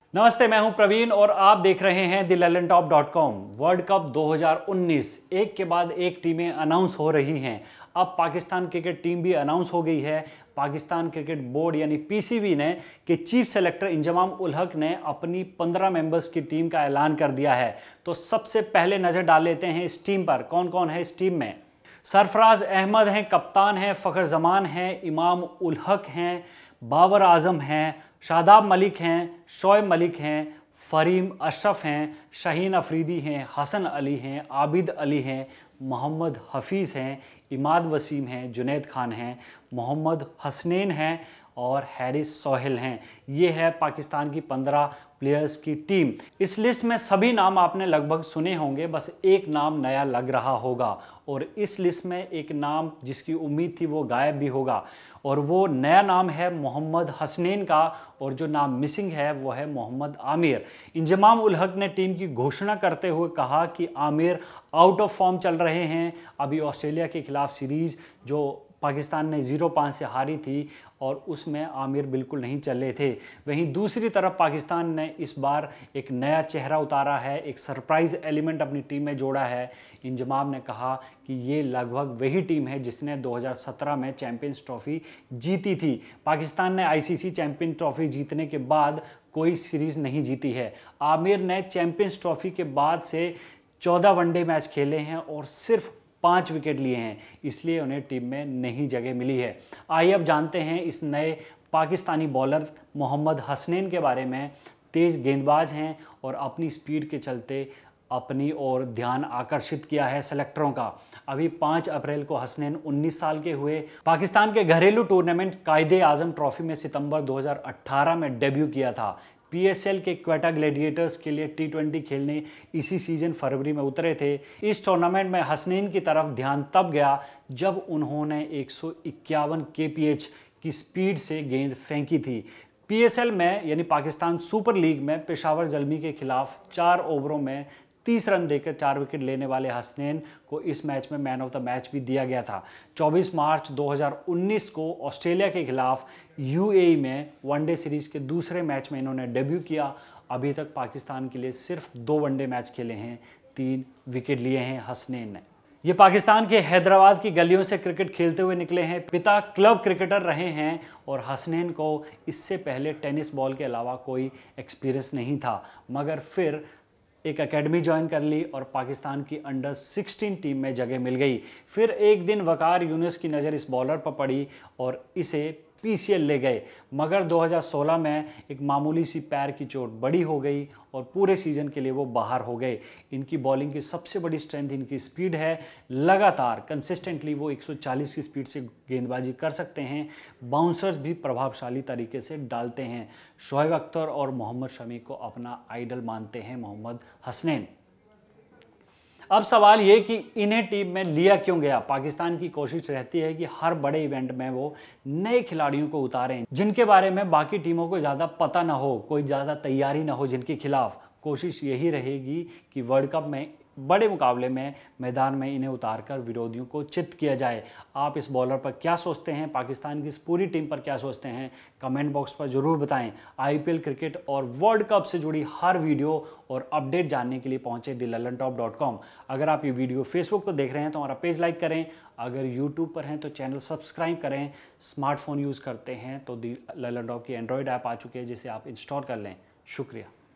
नमस्ते, मैं हूं प्रवीण और आप देख रहे हैं Lallantop.com। वर्ल्ड कप 2019 एक के बाद एक टीमें अनाउंस हो रही हैं। अब पाकिस्तान क्रिकेट टीम भी अनाउंस हो गई है। पाकिस्तान क्रिकेट बोर्ड यानी पीसीबी ने के चीफ सेलेक्टर इंजमाम उल हक ने अपनी 15 मेंबर्स की टीम का ऐलान कर दिया है। तो सबसे पहले नज़र डाल लेते हैं इस टीम पर, कौन कौन है इस टीम में। सरफराज अहमद हैं, कप्तान हैं। फ़खर जमान हैं, इमाम उल हक हैं, बाबर आजम हैं, शादाब मलिक हैं, शोएब मलिक हैं, फरीम अशरफ हैं, शाहीन अफरीदी हैं, हसन अली हैं, आबिद अली हैं, मोहम्मद हफीज़ हैं, इमाद वसीम हैं, जुनैद खान हैं, मोहम्मद हसनैन हैं और हैरिस सोहेल हैं। ये है पाकिस्तान की 15 प्लेयर्स की टीम। इस लिस्ट में सभी नाम आपने लगभग सुने होंगे, बस एक नाम नया लग रहा होगा और इस लिस्ट में एक नाम जिसकी उम्मीद थी वो गायब भी होगा और वो नया नाम है मोहम्मद हसनैन का और जो नाम मिसिंग है वो है मोहम्मद आमिर। इंजमाम उल हक ने टीम की घोषणा करते हुए कहा कि आमिर आउट ऑफ फॉर्म चल रहे हैं। अभी ऑस्ट्रेलिया के खिलाफ सीरीज़ जो पाकिस्तान ने 0-5 से हारी थी और उसमें आमिर बिल्कुल नहीं चले थे। वहीं दूसरी तरफ पाकिस्तान ने इस बार एक नया चेहरा उतारा है, एक सरप्राइज़ एलिमेंट अपनी टीम में जोड़ा है। इंजमाम ने कहा कि ये लगभग वही टीम है जिसने 2017 में चैंपियंस ट्रॉफ़ी जीती थी। पाकिस्तान ने आईसीसी चैंपियन ट्रॉफ़ी जीतने के बाद कोई सीरीज़ नहीं जीती है। आमिर ने चैंपियंस ट्रॉफ़ी के बाद से 14 वनडे मैच खेले हैं और सिर्फ 5 विकेट लिए हैं, इसलिए उन्हें टीम में नई जगह मिली है। आइए अब जानते हैं इस नए पाकिस्तानी बॉलर मोहम्मद हसनैन के बारे में। तेज़ गेंदबाज हैं और अपनी स्पीड के चलते अपनी ओर ध्यान आकर्षित किया है सेलेक्टरों का। अभी 5 अप्रैल को हसनैन 19 साल के हुए। पाकिस्तान के घरेलू टूर्नामेंट कायदे आजम ट्रॉफी में सितंबर 2018 में डेब्यू किया था। पीएसएल के क्वेटा ग्लैडिएटर्स के लिए टी20 खेलने इसी सीजन फरवरी में उतरे थे। इस टूर्नामेंट में हसनैन की तरफ ध्यान तब गया जब उन्होंने 151 kph की स्पीड से गेंद फेंकी थी। पीएसएल में यानी पाकिस्तान सुपर लीग में पेशावर जलमी के खिलाफ 4 ओवरों में 30 रन देकर 4 विकेट लेने वाले हसनैन को इस मैच में मैन ऑफ द मैच भी दिया गया था। 24 मार्च 2019 को ऑस्ट्रेलिया के खिलाफ यूएई में वनडे सीरीज़ के दूसरे मैच में इन्होंने डेब्यू किया। अभी तक पाकिस्तान के लिए सिर्फ 2 वनडे मैच खेले हैं, 3 विकेट लिए हैं हसनैन ने। ये पाकिस्तान के हैदराबाद की गलियों से क्रिकेट खेलते हुए निकले हैं। पिता क्लब क्रिकेटर रहे हैं और हसनैन को इससे पहले टेनिस बॉल के अलावा कोई एक्सपीरियंस नहीं था, मगर फिर एक एकेडमी ज्वाइन कर ली और पाकिस्तान की अंडर 16 टीम में जगह मिल गई। फिर एक दिन वकार यूनुस की नज़र इस बॉलर पर पड़ी और इसे पीसीएल ले गए, मगर 2016 में एक मामूली सी पैर की चोट बड़ी हो गई और पूरे सीज़न के लिए वो बाहर हो गए। इनकी बॉलिंग की सबसे बड़ी स्ट्रेंथ इनकी स्पीड है। लगातार कंसिस्टेंटली वो 140 की स्पीड से गेंदबाजी कर सकते हैं। बाउंसर्स भी प्रभावशाली तरीके से डालते हैं। शोएब अख्तर और मोहम्मद शमी को अपना आइडल मानते हैं मोहम्मद हसनैन। अब सवाल ये कि इन्हें टीम में लिया क्यों गया। पाकिस्तान की कोशिश रहती है कि हर बड़े इवेंट में वो नए खिलाड़ियों को उतारें जिनके बारे में बाकी टीमों को ज़्यादा पता ना हो, कोई ज़्यादा तैयारी ना हो जिनके खिलाफ। कोशिश यही रहेगी कि वर्ल्ड कप में बड़े मुकाबले में मैदान में इन्हें उतारकर विरोधियों को चित किया जाए। आप इस बॉलर पर क्या सोचते हैं, पाकिस्तान की इस पूरी टीम पर क्या सोचते हैं, कमेंट बॉक्स पर ज़रूर बताएं। आईपीएल क्रिकेट और वर्ल्ड कप से जुड़ी हर वीडियो और अपडेट जानने के लिए पहुंचे Lallantop.com। अगर आप ये वीडियो फेसबुक पर देख रहे हैं तो हमारा पेज लाइक करें, अगर यूट्यूब पर हैं तो चैनल सब्सक्राइब करें। स्मार्टफोन यूज़ करते हैं तो Lallantop की एंड्रॉयड ऐप आ चुकी है जिसे आप इंस्टॉल कर लें। शुक्रिया।